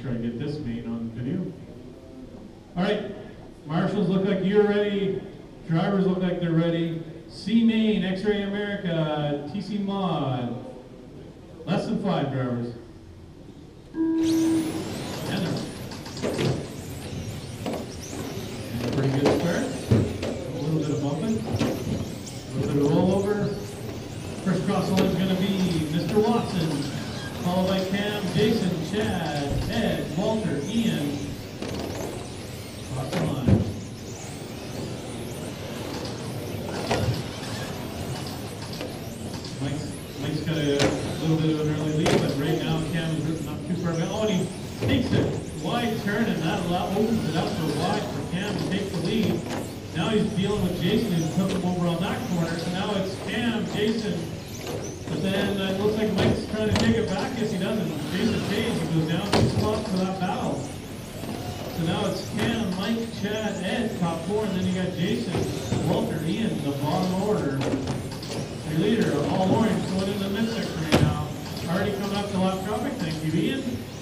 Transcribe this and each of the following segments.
sure I get this main on video. All right, marshals look like you're ready. Drivers look like they're ready. C Main, X-Ray America, TC Mod. Less than 5 drivers. And a pretty good start. A little bit of bumping. A little bit of rollover. First cross line is going to be Mr. Watson, followed by Cam, Jason, Chad, Ed, Walter, Ian. Cross the line. Mike's got a little bit of an early lead, but right now Cam is not too far behind. Oh, and he takes it wide turn, and that opens it up for wide for Cam to take the lead. Now he's dealing with Jason, who took him over on that corner. So now it's Cam, Jason, but then it looks like Mike's trying to take it back. Yes, he doesn't. Jason pays. He goes down 2 spots for that battle. So now it's Cam, Mike, Chad, Ed, top 4, and then you got Jason, Walter, Ian, the bottom order. Your leader, all orange, going in the midsection right now. Already coming up to lap traffic. Thank you, Ian.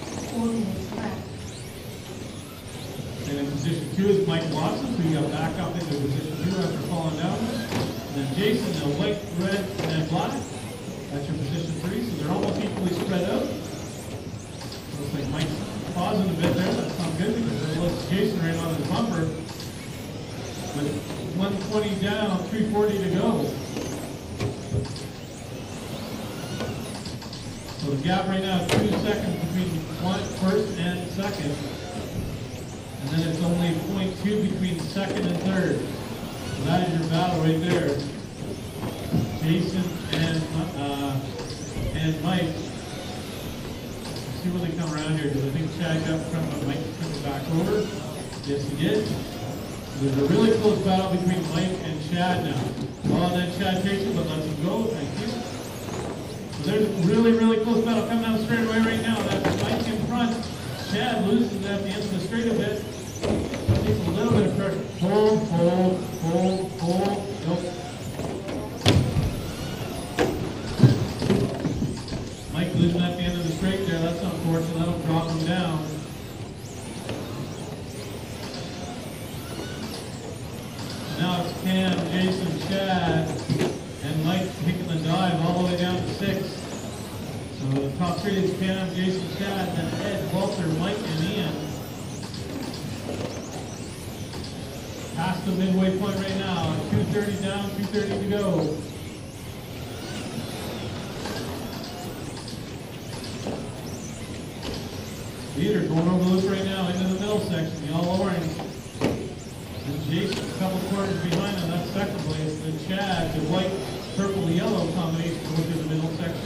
And in position 2 is Mike Watson, so you got back up into position 2 after falling down. And then Jason, the white, red, and black. That's your position 3, so they're almost equally spread out. Looks like Mike's pausing a bit there. That's not good because it looks Jason right on his bumper. With 120 down, 340 to go. So the gap right now is 2 seconds between first and second. And then it's only 0.2 between second and third. So that is your battle right there. Jason and Mike. Let's see when they come around here, because I think Chad got in front, but Mike took it back over. Yes, he did. There's a really close battle between Mike and Chad now. Oh, and then Chad takes it, but lets him go. Thank you. So there's a really, really close battle coming down the straightaway right now. That's Mike in front. Chad loses it at the end of the straight a bit. Takes a little bit of pressure. Hold. Nope. Mike losing at the end of the straight there. That's unfortunate. That'll drop him down. Now it's Cam, Jason, Chad, and Mike taking the dive all the way down to 6. So the top 3 is Cam, Jason, Chad, then Ed, Walter, Mike, and Ian. Past the midway point right now. 2:30 down, 2:30 to go. Leader going over the loop right now into the middle section, the all orange. And Jason a couple quarters behind him, that's second place. Then Chad, the white, purple, yellow combination going through the middle section.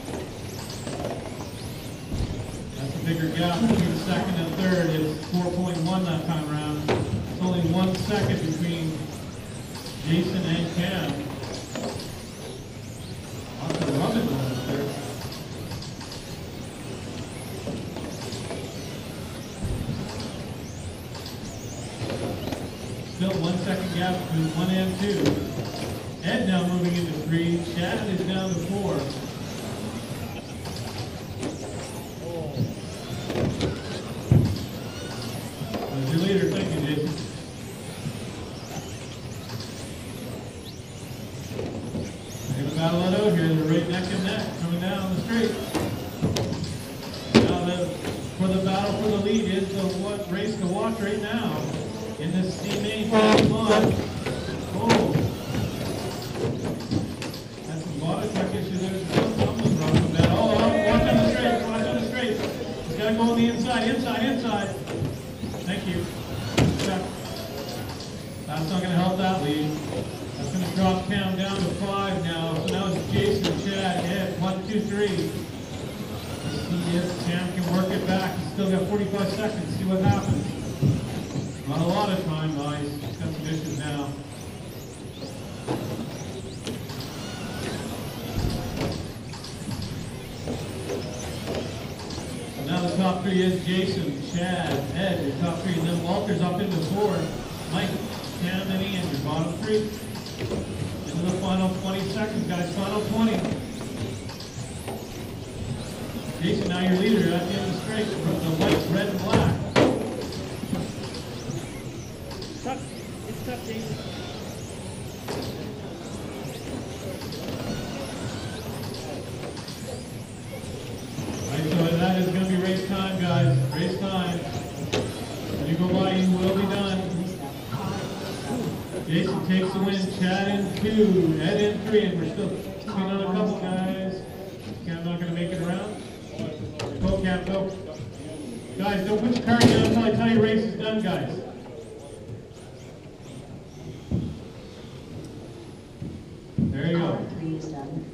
That's a bigger gap between second and third. It's 4.1 that time around. It's only 1 second between Jason and Cam. Lots of rubbing going up there. Still 1 second gap between 1 and 2. Ed now moving into 3. Chad is down to 4. There's your leader. Thank you, Jason. They're going to battle it out here. They're right neck and neck coming down the straight. Now for the battle for the lead is the race to watch right now. In this C Main mod. Oh. That's some body check issue there. Something's wrong with that. Oh, watch on the straight, watch on the straight. It's got to go on the inside. Thank you. Check. That's not going to help that lead. That's going to drop Cam down to 5 now. So now it's Jason, Chad, Ed, 1, 2, 3. Let's see if Cam can work it back. He's still got 45 seconds. See what happens. Not a lot of time, guys. He's got some issues now. So now the top 3 is Jason, Chad, Ed, your top 3, and then Walter's up into 4. Mike, Cam, and Ian, your bottom 3. Into the final 20 seconds, guys. Final 20. Jason, now your leader at the end of the straight. The white, red, tough. It's tough, Jason. Right, so that is going to be race time, guys. Race time. When you go by, you will be done. Jason takes the win. Chad in 2, Ed in 3, and we're still sitting on a couple, guys. Cam not going to make it around. Go, Cam, go. Guys, don't put your car down until I tell you race is done, guys. There you go. Hour 3 is done.